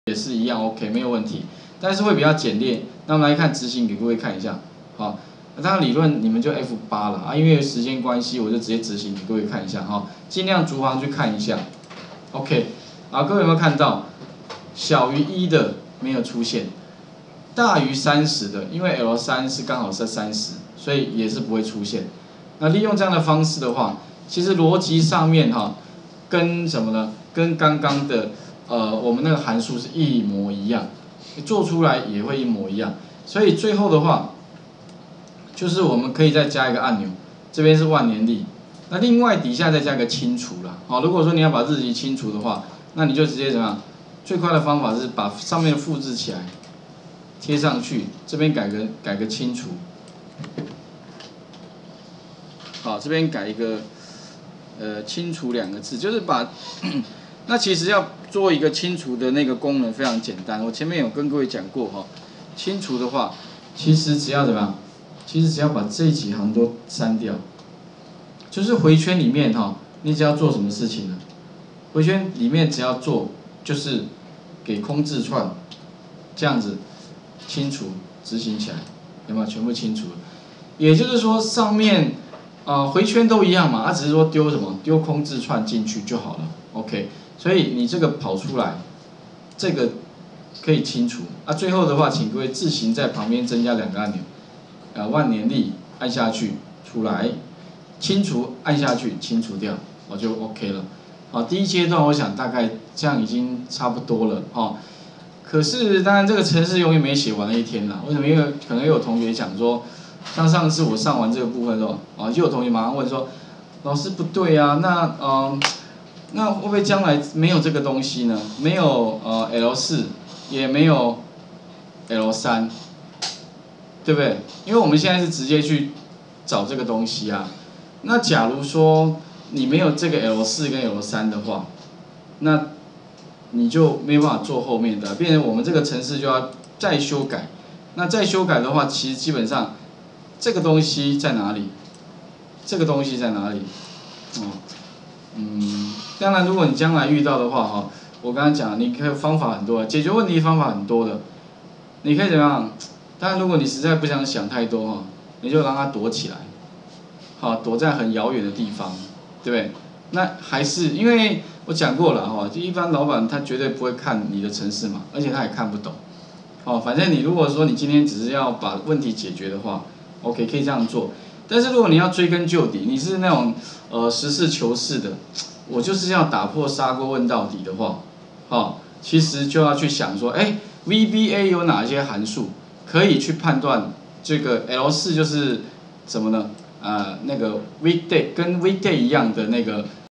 也是一样 OK 没有问题，但是会比较简练。那我们来看执行，给各位看一下。好，那当然理论你们就 F8了啊，因为时间关系，我就直接执行给各位看一下哈，尽量逐行去看一下。OK， 啊，各位有没有看到小于1的没有出现，大于30的，因为 L3是刚好是30，所以也是不会出现。那利用这样的方式的话，其实逻辑上面哈，跟什么呢？跟刚刚的我们那个函数是一模一样，做出来也会一模一样。所以最后的话，就是我们可以再加一个按钮，这边是万年历，那另外底下再加个清除啦。好，如果说你要把日期清除的话，那你就直接怎么样？最快的方法是把上面复制起来，贴上去，这边改个清除。好，这边改一个清除2个字，就是把那其实要做一个清除的那个功能非常简单，我前面有跟各位讲过哈。清除的话，其实只要怎么样？其实只要把这几行都删掉，就是回圈里面哈，你只要做什么事情呢？回圈里面只要做就是给空字串这样子清除执行起来，有没有全部清除了？也就是说上面回圈都一样嘛，它只是说丢什么丢空字串进去就好了 ，OK。所以你这个跑出来，这个可以清除啊。最后的话，请各位自行在旁边增加2个按钮，万年历按下去出来，清除按下去清除掉，我就 OK 了。好，第一阶段我想大概这样已经差不多了哈。可是当然这个程式永远没写完的一天啦。为什么？因为可能有同学讲说，像上次我上完这个部分之后，就有同学马上问说，老师不对啊，那会不会将来没有这个东西呢？没有L4，也没有 L3，对不对？因为我们现在是直接去找这个东西啊。那假如说你没有这个 L4跟 L3的话，那你就没有办法做后面的，变成我们这个程式就要再修改。那再修改的话，其实基本上这个东西在哪里？这个东西在哪里？当然，如果你将来遇到的话，哈，我刚才讲，你可以方法很多，解决问题方法很多的。你可以怎么样？当然，如果你实在不想想太多，哈，你就让它躲起来，好，躲在很遥远的地方，对不对？那还是因为我讲过了，哈，就一般老板他绝对不会看你的程式嘛，而且他也看不懂。反正你如果说你今天只是要把问题解决的话 ，OK， 可以这样做。但是如果你要追根究底，你是那种实事求是的，我就是要打破砂锅问到底的话，其实就要去想说，VBA 有哪些函数可以去判断这个 L4就是什么呢？那个 weekday 跟 weekday 一样的那个